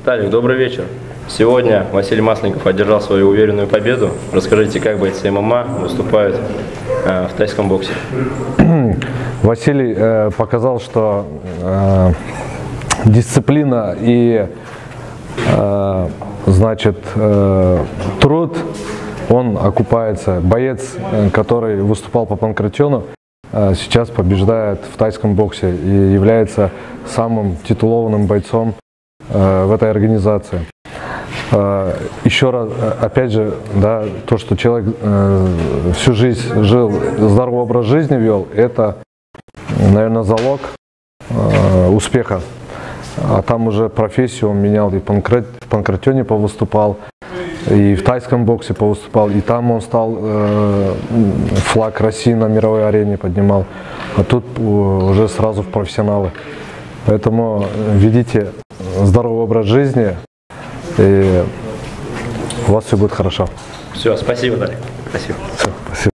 Виталик, добрый вечер. Сегодня Василий Масленников одержал свою уверенную победу. Расскажите, как бойцы ММА выступают в тайском боксе? Василий показал, что дисциплина и труд, он окупается. Боец, который выступал по Панкратиону, сейчас побеждает в тайском боксе и является самым титулованным бойцом в этой организации. Еще раз, опять же, да, то, что человек всю жизнь жил, здоровый образ жизни вел, это, наверное, залог успеха. А там уже профессию он менял, и в Панкратионе повыступал, и в тайском боксе повыступал, и там он стал флаг России на мировой арене поднимал, а тут уже сразу в профессионалы. Поэтому ведите здоровый образ жизни, и у вас все будет хорошо. Все, спасибо, Виталик. Спасибо. Все, спасибо.